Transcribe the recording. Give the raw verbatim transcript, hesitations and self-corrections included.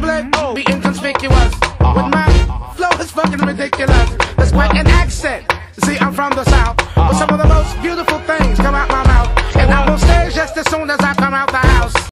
public, be inconspicuous. With my flow is fucking ridiculous. That's quite an accent. See, I'm from the South, but some of the most beautiful things come out my mouth. And I'm on stage just as soon as I come out